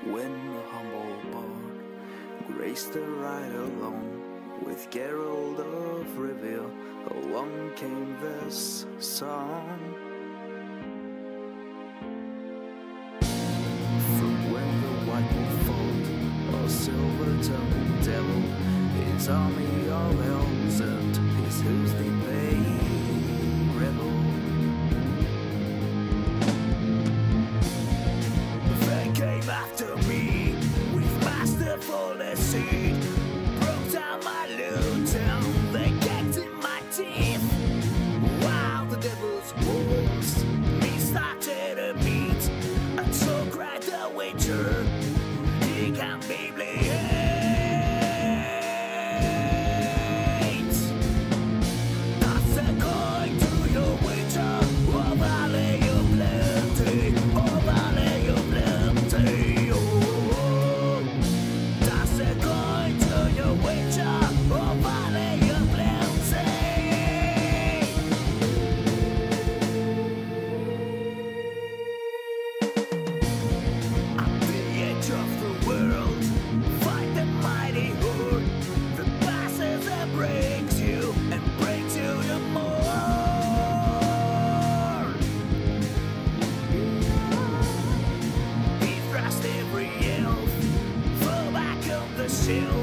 when the humble born graced the ride alone with Geralt of Rivia, along came this song. From where the white wolf fought, a silver-tongued devil, his army of elves and his who's the bay rebel. They came after me with masterful deceit, broke down my loot and they kicked in my teeth. While the devil's wolves me started to meet, and so cried the witcher, he can't be bleed. That's a coin to your witcher, oh valley of plenty, oh valley of plenty, oh. That's a coin to your witcher, oh valley of plenty. At the edge of the world, fight the mighty horde that passes and breaks you no more. He thrust every elf, fall back on the shield.